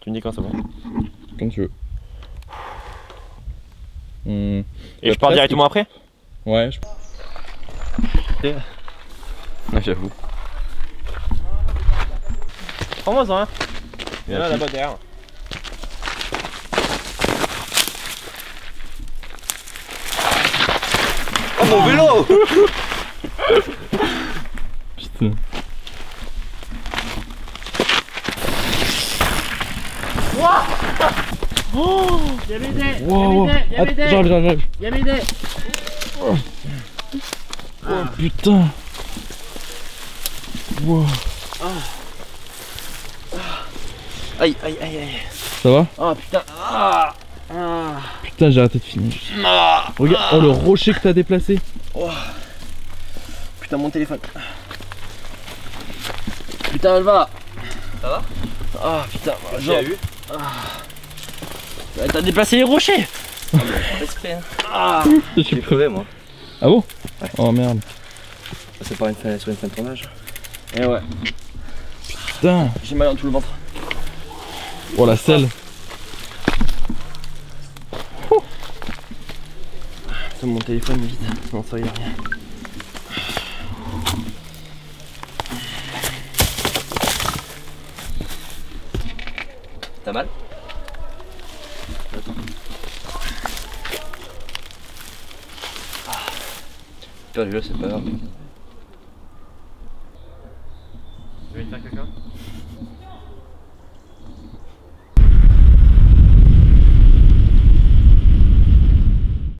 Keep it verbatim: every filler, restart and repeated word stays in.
Tu me dis quand c'est bon. Quand tu veux. Mmh. Et je pars directement après? Ouais. Je... Ah, j'avoue. Prends-moi ça, hein. Il y en a là-bas derrière. Oh mon vélo. Putain. Oh, y'a m'aider, y'a Wow. m'aider, y'a m'aider, J'arrive, j'arrive. y'a m'aider. Oh, oh putain. Wow. Aïe, aïe, aïe, aïe. Ça va? Oh putain. Ah. Ah. Putain, j'ai arrêté de filmer. Ah. Regarde, oh le rocher que t'as déplacé. Oh. Putain, mon téléphone. Putain, elle va. Ça va? Ah putain, J'ai genre. eu. Ah. T'as déplacé les rochers. Respect. Hein. Ah. J'ai crevé moi. Ah bon? Ouais. Oh merde. C'est pas une fin, sur une fin de tournage. Et ouais. Putain. J'ai mal dans tout le ventre. Oh la selle. Putain, mon téléphone vite. Non, ça y est, rien. T'as mal? Attends. Perdu là, c'est pas grave. Tu veux faire caca?